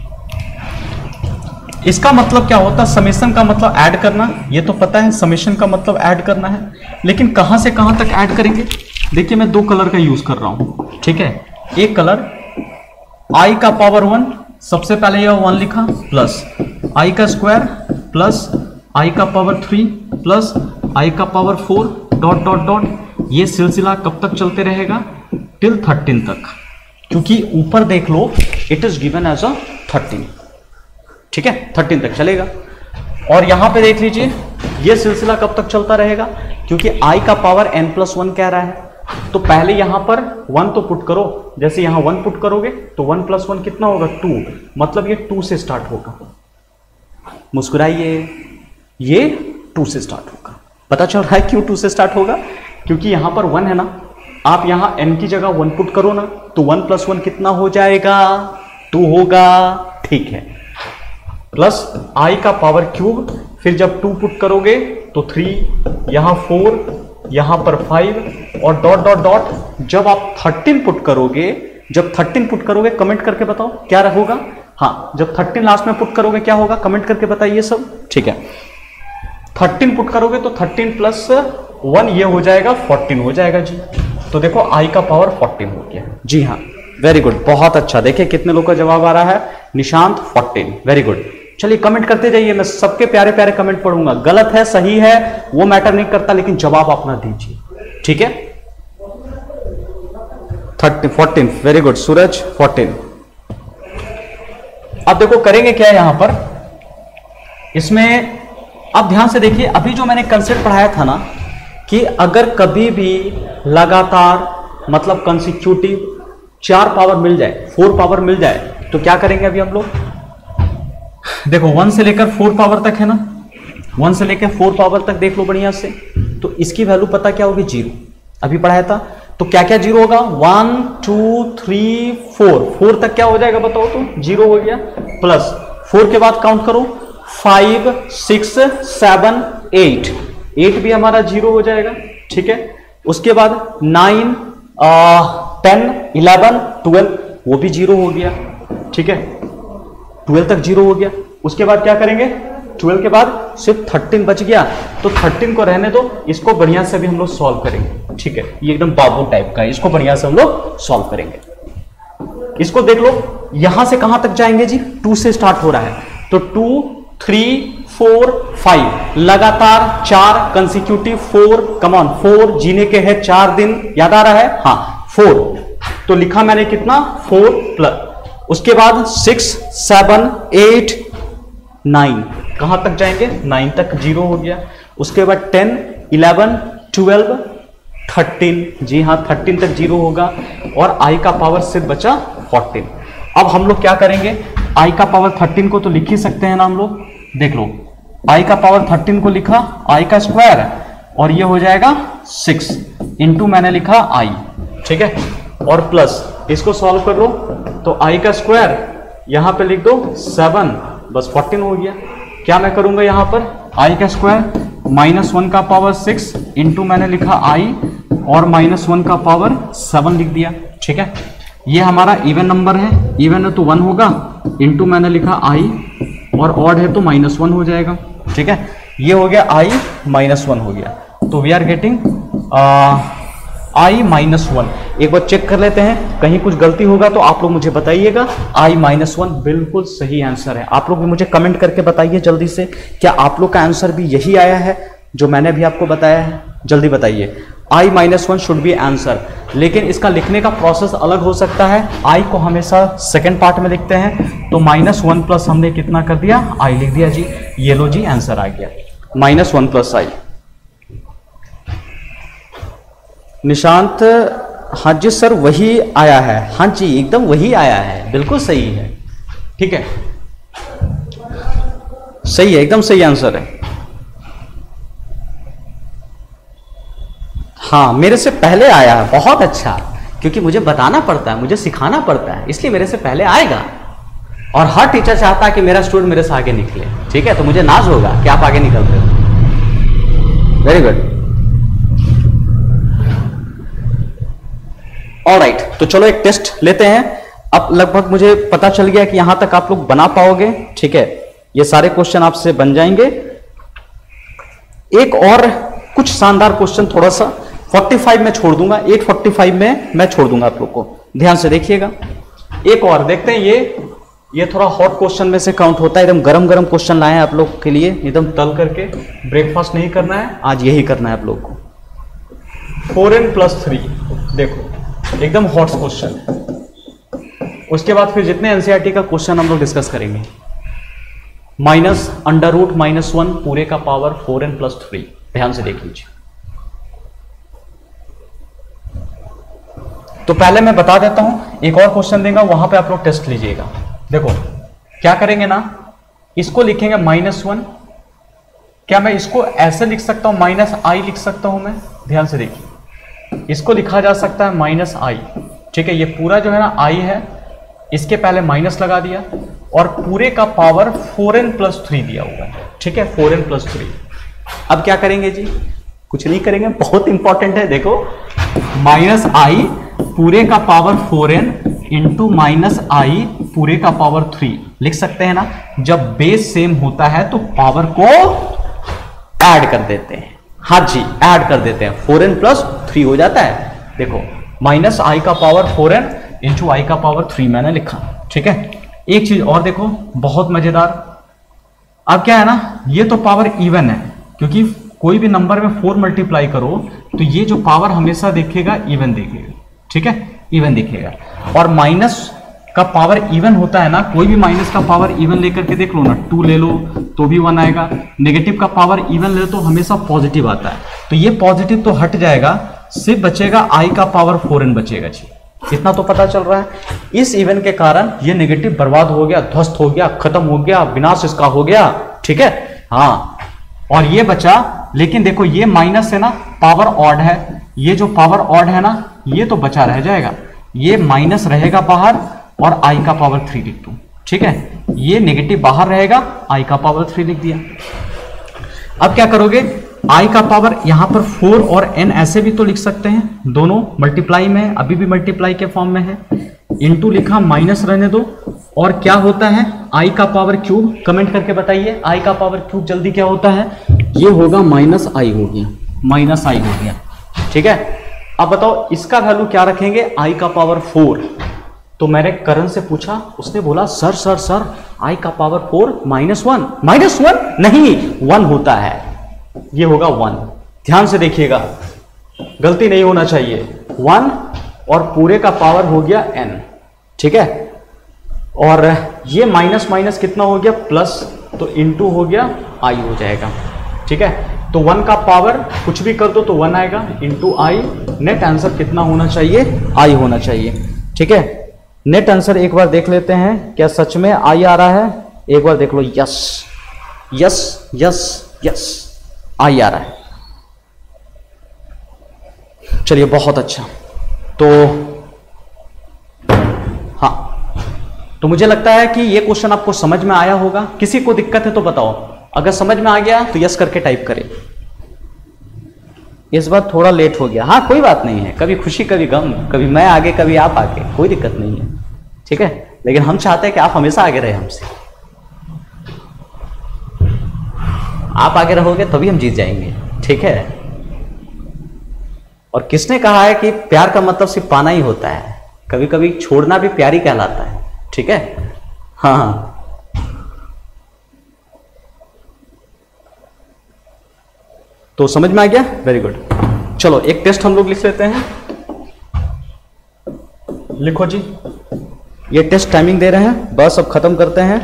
इसका मतलब क्या होता है, समेशन का मतलब ऐड करना, ये तो पता है समेशन का मतलब ऐड करना है, लेकिन कहां से कहां तक ऐड करेंगे। देखिए मैं दो कलर का यूज कर रहा हूं। ठीक है, एक कलर आई का पावर वन, सबसे पहले यह वन लिखा, प्लस आई का स्क्वायर प्लस आई का पावर थ्री प्लस आई का power four dot dot dot. ये सिलसिला कब तक चलते रहेगा? टिल थर्टीन तक, क्योंकि ऊपर देख लो it is given as a thirteen. ठीक है, थर्टीन तक चलेगा। और यहां पे देख लीजिए ये सिलसिला कब तक चलता रहेगा, क्योंकि आई का पावर एन प्लस वन कह रहा है, तो पहले यहां पर वन तो पुट करो। जैसे यहां वन पुट करोगे तो वन प्लस वन कितना होगा? टू, मतलब ये टू से स्टार्ट होगा। मुस्कुराइए, ये टू से स्टार्ट होगा। पता चल रहा है क्यों टू से स्टार्ट होगा? क्योंकि यहां पर वन है ना, आप यहां एन की जगह वन पुट करो ना, तो वन प्लस वन कितना हो जाएगा? टू होगा। ठीक है, प्लस आई का पावर क्यूब, फिर जब टू पुट करोगे तो थ्री, यहां फोर, यहां पर फाइव और डॉट डॉट डॉट। जब आप थर्टीन पुट करोगे, जब थर्टीन पुट करोगे कमेंट करके बताओ क्या होगा। हाँ, जब थर्टीन लास्ट में पुट करोगे क्या होगा, कमेंट करके बताइए सब। ठीक है, थर्टीन पुट करोगे तो थर्टीन प्लस वन ये हो जाएगा फोर्टीन हो जाएगा जी। तो देखो आई का पावर फोर्टीन हो गया। जी हाँ, वेरी गुड, बहुत अच्छा। देखिए कितने लोग का जवाब आ रहा है। Nishant fourteen, very good. चलिए कमेंट करते जाइए, मैं सबके प्यारे प्यारे कमेंट पढ़ूंगा। गलत है सही है वो मैटर नहीं करता, लेकिन जवाब अपना दीजिए। ठीक है, thirty fourteen, very good. Suraj fourteen. अब देखो करेंगे क्या है यहां पर, इसमें अब ध्यान से देखिए। अभी जो मैंने कंसेप्ट पढ़ाया था ना कि अगर कभी भी लगातार मतलब कंसिक्यूटिव चार पावर मिल जाए, फोर पावर मिल जाए, तो क्या करेंगे अभी हम लोग। देखो वन से लेकर फोर पावर तक है ना, वन से लेकर फोर पावर तक देख लो बढ़िया से। तो इसकी वैल्यू पता क्या होगी? जीरो। अभी पढ़ाया था, तो क्या क्या जीरो होगा? One two three four, four तक क्या हो जाएगा बताओ तो? जीरो हो गया। प्लस फोर के बाद काउंट करो five six seven eight, eight भी हमारा जीरो हो जाएगा, ठीक है। उसके बाद नाइन टेन इलेवन ट्वेल्व, वो भी जीरो हो गया, ठीक है, ट्वेल्व तक जीरो हो गया। उसके बाद क्या करेंगे, ट्वेल्व के बाद सिर्फ थर्टीन बच गया, तो थर्टीन को रहने दो, इसको बढ़िया से भी हम लोग सॉल्व करेंगे, ठीक है। ये एकदम बाबू टाइप का है, इसको बढ़िया से हम लोग सॉल्व करेंगे। इसको देख लो, यहां से कहां तक जाएंगे जी, टू से स्टार्ट हो रहा है, तो टू थ्री फोर फाइव, लगातार चार कंसिक्यूटिव, फोर कमॉन, फोर जीने के हैं चार दिन, याद आ रहा है, हाँ फोर, तो लिखा मैंने कितना, फोर प्लस, उसके बाद सिक्स सेवन एट नाइन, कहां तक जाएंगे, नाइन तक, जीरो हो गया। उसके बाद टेन इलेवन ट्वेल्व थर्टीन, जी हाँ थर्टीन तक जीरो होगा, और आई का पावर सिर्फ बचा फोर्टीन। अब हम लोग क्या करेंगे, आई का पावर थर्टीन को तो लिख ही सकते हैं ना हम लोग, देख लो आई का पावर थर्टीन को लिखा, आई का स्क्वायर, और ये हो जाएगा सिक्स इंटू मैंने लिखा आई, ठीक है, और प्लस इसको सॉल्व कर लो, तो आई का स्क्वायर यहां पे लिख दो सेवन, बस फोर्टीन हो गया। क्या मैं करूंगा यहां पर, आई का स्क्वायर माइनस वन का पावर सिक्स इंटू मैंने लिखा आई, और माइनस वन का पावर सेवन लिख दिया, ठीक है। ये हमारा इवन नंबर है, इवन है तो वन होगा, इंटू मैंने लिखा आई, और ऑड है तो माइनस वन हो जाएगा, ठीक है। ये हो गया आई माइनस वन हो गया, तो we are getting i minus one. एक बार चेक कर लेते हैं, कहीं कुछ गलती होगा तो आप लोग मुझे बताइएगा। आई माइनस वन बिल्कुल सही आंसर है। आप लोग भी मुझे कमेंट करके बताइए जल्दी से, क्या आप लोग का आंसर भी यही आया है जो मैंने भी आपको बताया है, जल्दी बताइए। I minus one should be answer, लेकिन इसका लिखने का प्रोसेस अलग हो सकता है। आई को हमेशा सेकेंड पार्ट में लिखते हैं, तो माइनस वन प्लस हमने कितना कर दिया, आई लिख दिया जी, ये लो जी आंसर आ गया, minus one plus i. Nishant, हाँ जी सर वही आया है, हाँ जी एकदम वही आया है, बिल्कुल सही है, ठीक है, सही है, एकदम सही आंसर है। हाँ मेरे से पहले आया है, बहुत अच्छा, क्योंकि मुझे बताना पड़ता है, मुझे सिखाना पड़ता है, इसलिए मेरे से पहले आएगा। और हर टीचर चाहता है कि मेरा स्टूडेंट मेरे से आगे निकले, ठीक है, तो मुझे नाज होगा कि आप आगे निकल रहे हो। वेरी गुड, ऑलराइट, तो चलो एक टेस्ट लेते हैं। अब लगभग मुझे पता चल गया कि यहां तक आप लोग बना पाओगे, ठीक है, ये सारे क्वेश्चन आपसे बन जाएंगे। एक और कुछ शानदार क्वेश्चन थोड़ा सा पैंतालीस में छोड़ दूंगा, आठ सौ पैंतालीस में मैं छोड़ दूंगा आप लोग को, ध्यान से देखिएगा। एक और देखते हैं, ये ये थोड़ा हॉट क्वेश्चन में से काउंट होता है, एकदम गरम गरम क्वेश्चन लाए हैं आप लोग के लिए, एकदम तल करके। ब्रेकफास्ट नहीं करना है आज, यही करना है आप लोग को। फोर एन प्लस थ्री, देखो एकदम हॉट क्वेश्चन है। उसके बाद फिर जितने एनसीईआरटी का क्वेश्चन हम लोग डिस्कस करेंगे, minus under root minus one पूरे का power four n plus three, ध्यान से देख लीजिए। तो पहले मैं बता देता हूं, एक और क्वेश्चन देगा, वहां पे आप लोग टेस्ट लीजिएगा। देखो क्या करेंगे ना, इसको लिखेंगे माइनस वन, क्या मैं इसको ऐसे लिख सकता हूं, माइनस आई लिख सकता हूं मैं, ध्यान से देखिए, इसको लिखा जा सकता है माइनस आई, ठीक है, ये पूरा जो है ना आई है, इसके पहले माइनस लगा दिया, और पूरे का power four n plus three दिया हुआ है, ठीक है, फोर एन प्लस थ्री। अब क्या करेंगे जी, कुछ नहीं करेंगे, बहुत इंपॉर्टेंट है, देखो माइनस आई पूरे का power four n into minus i पूरे का पावर थ्री लिख सकते हैं ना। जब बेस सेम होता है तो पावर को ऐड कर देते हैं, हाँ जी ऐड कर देते हैं, फोर एन प्लस थ्री हो जाता है। देखो माइनस आई का power four n into i का पावर थ्री मैंने लिखा, ठीक है। एक चीज और देखो बहुत मजेदार, अब क्या है ना, ये तो पावर इवन है, क्योंकि कोई भी नंबर में फोर मल्टीप्लाई करो तो ये जो पावर हमेशा देखेगा इवन देखेगा, ठीक है, इवन दिखेगा। और माइनस का पावर इवन होता है ना, कोई भी माइनस का पावर इवन लेकर के देख लो ना, टू ले लो तो भी वन आएगा, नेगेटिव का पावर इवन ले लो तो हमेशा पॉजिटिव आता है, तो ये पॉजिटिव तो हट जाएगा, सिर्फ बचेगा आई का पावर फोर एन बचेगा जी, इतना तो पता चल रहा है। इस इवन के कारण ये नेगेटिव बर्बाद हो गया, ध्वस्त हो गया, खत्म हो गया, विनाश इसका हो गया, ठीक है, हाँ। और ये बचा, लेकिन देखो ये माइनस है ना, पावर ऑड है, ये जो पावर ऑड है ना ये तो बचा रह जाएगा, ये माइनस रहेगा बाहर, और आई का पावर थ्री लिख दूं, ठीक ठीक है, ये नेगेटिव बाहर रहेगा, आई का पावर थ्री लिख दिया। अब क्या करोगे, आई का पावर यहां पर फोर और एन ऐसे भी तो लिख सकते हैं, दोनों मल्टीप्लाई में, अभी भी मल्टीप्लाई के फॉर्म में है, इनटू लिखा, माइनस रहने दो, और क्या होता है आई का पावर क्यूब, कमेंट करके बताइए आई का पावर क्यूब जल्दी क्या होता है, ये होगा माइनस आई हो गया, माइनस आई हो गया, ठीक है। अब बताओ इसका वैल्यू क्या रखेंगे, आई का पावर फोर। तो मैंने करण से पूछा, उसने बोला सर सर सर आई का power four minus one, minus one नहीं, वन होता है, ये होगा वन। ध्यान से देखिएगा, गलती नहीं होना चाहिए, वन और पूरे का पावर हो गया एन, ठीक है, और ये माइनस माइनस कितना हो गया, प्लस, तो इनटू हो गया आई हो जाएगा, ठीक है। तो वन का पावर कुछ भी कर दो तो वन आएगा, इंटू आई, नेट आंसर कितना होना चाहिए, आई होना चाहिए, ठीक है। नेट आंसर एक बार देख लेते हैं, क्या सच में आई आ रहा है, एक बार देख लो, yes yes yes yes i आ रहा है, चलिए बहुत अच्छा। तो हाँ, तो मुझे लगता है कि ये क्वेश्चन आपको समझ में आया होगा। किसी को दिक्कत है तो बताओ, अगर समझ में आ गया तो यस करके टाइप करें। इस बार थोड़ा लेट हो गया, हाँ कोई बात नहीं है, कभी खुशी कभी गम, कभी मैं आगे कभी आप आगे, कोई दिक्कत नहीं है, ठीक है। लेकिन हम चाहते हैं कि आप हमेशा आगे रहे हमसे, आप आगे रहोगे तभी हम जीत जाएंगे, ठीक है। और किसने कहा है कि प्यार का मतलब सिर्फ पाना ही होता है, कभी कभी छोड़ना भी प्यार ही कहलाता है, ठीक है। हाँ हाँ, तो समझ में आ गया, वेरी गुड। चलो एक टेस्ट हम लोग लिख लेते हैं, लिखो जी, ये टेस्ट टाइमिंग दे रहे हैं, बस अब खत्म करते हैं।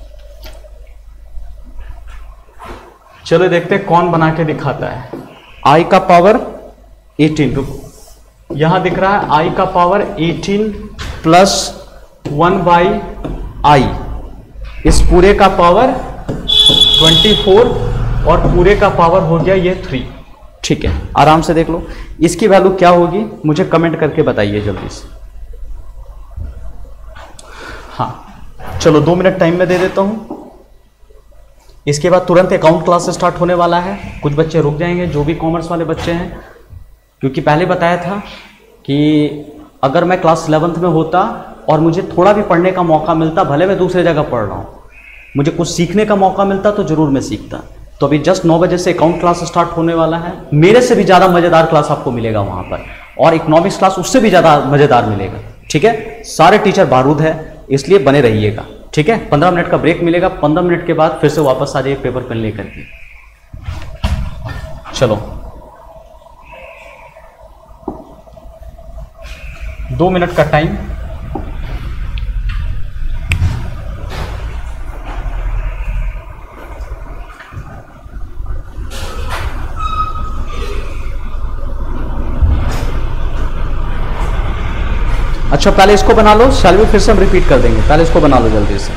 चलो देखते हैं कौन बना के दिखाता है। आई का पावर एटीन, रुको, यहां दिख रहा है आई का power eighteen plus one by i, इस पूरे का पावर ट्वेंटी फोर और पूरे का पावर हो गया ये थ्री, ठीक है। आराम से देख लो, इसकी वैल्यू क्या होगी मुझे कमेंट करके बताइए जल्दी से। हाँ चलो दो मिनट टाइम में दे देता हूं, इसके बाद तुरंत अकाउंट क्लास स्टार्ट होने वाला है। कुछ बच्चे रुक जाएंगे जो भी कॉमर्स वाले बच्चे हैं, क्योंकि पहले बताया था कि अगर मैं क्लास इलेवेंथ में होता और मुझे थोड़ा भी पढ़ने का मौका मिलता, भले मैं दूसरे जगह पढ़ रहा हूँ, मुझे कुछ सीखने का मौका मिलता तो जरूर मैं सीखता। तो अभी जस्ट नौ बजे से अकाउंट क्लास स्टार्ट होने वाला है, मेरे से भी ज़्यादा मज़ेदार क्लास आपको मिलेगा वहाँ पर, और इकोनॉमिक्स क्लास उससे भी ज़्यादा मज़ेदार मिलेगा, ठीक है। सारे टीचर बारूद है, इसलिए बने रहिएगा, ठीक है। पंद्रह मिनट का ब्रेक मिलेगा, पंद्रह मिनट के बाद फिर से वापस आ जाइए पेपर पेन लेकर के। चलो दो मिनट का टाइम, अच्छा पहले इसको बना लो, शैल फिर से हम रिपीट कर देंगे, पहले इसको बना लो जल्दी से।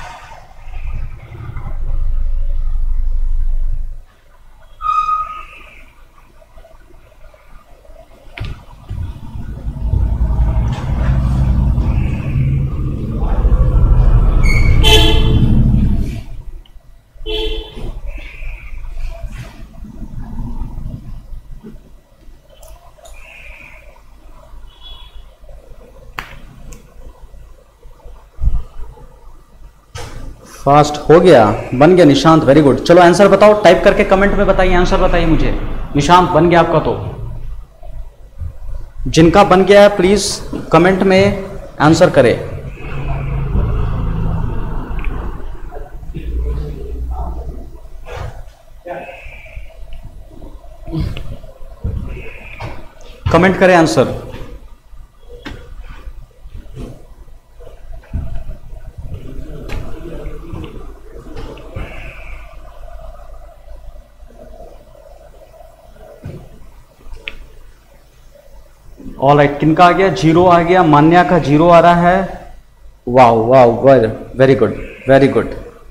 फास्ट हो गया, बन गया निशांत, वेरी गुड। चलो आंसर बताओ, टाइप करके कमेंट में बताइए, आंसर बताइए मुझे। निशांत बन गया आपका, तो जिनका बन गया है प्लीज कमेंट में आंसर करें। कमेंट करें आंसर। ऑल राइट, किनका आ गया, जीरो आ गया, मान्या का जीरो आ रहा है, wow wow, very good very good.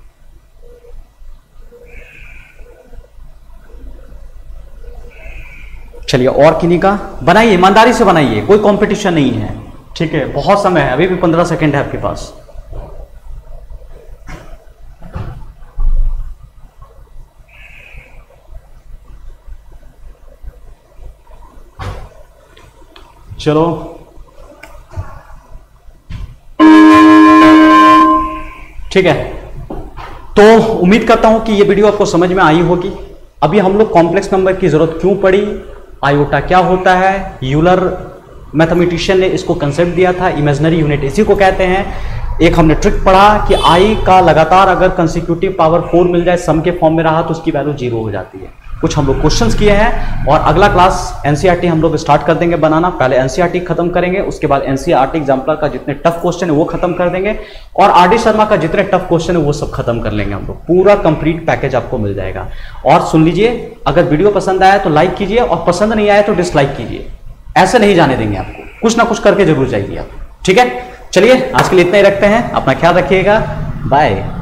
चलिए और किन्हीं का बनाइए, ईमानदारी से बनाइए, कोई कंपटीशन नहीं है, ठीक है। बहुत समय है, अभी भी पंद्रह सेकंड है आपके पास। चलो ठीक है, तो उम्मीद करता हूं कि ये वीडियो आपको समझ में आई होगी। अभी हम लोग कॉम्प्लेक्स नंबर की जरूरत क्यों पड़ी, आयोटा क्या होता है, यूलर मैथमेटिशियन ने इसको कंसेप्ट दिया था, इमेजिनरी यूनिट इसी को कहते हैं। एक हमने ट्रिक पढ़ा कि आई का लगातार अगर कंसेक्यूटिव पावर फोर मिल जाए सम के फॉर्म में रहा तो उसकी वैल्यू जीरो हो जाती है। कुछ हम लोग क्वेश्चंस किए हैं और अगला क्लास एनसीईआरटी हम लोग स्टार्ट कर देंगे बनाना। पहले एनसीईआरटी खत्म करेंगे, उसके बाद एनसीईआरटी एग्जाम्पलर का जितने टफ क्वेश्चन है वो खत्म कर देंगे और आर डी शर्मा का जितने टफ क्वेश्चन है वो सब खत्म कर लेंगे हम लोग। पूरा कंप्लीट पैकेज आपको मिल जाएगा। और सुन लीजिए, अगर वीडियो पसंद आया तो लाइक कीजिए और पसंद नहीं आया तो डिसलाइक कीजिए। ऐसे नहीं जाने देंगे आपको, कुछ ना कुछ करके जरूर जाइए आप। ठीक है, चलिए आज के लिए इतना ही रखते हैं। अपना ख्याल रखिएगा, बाय।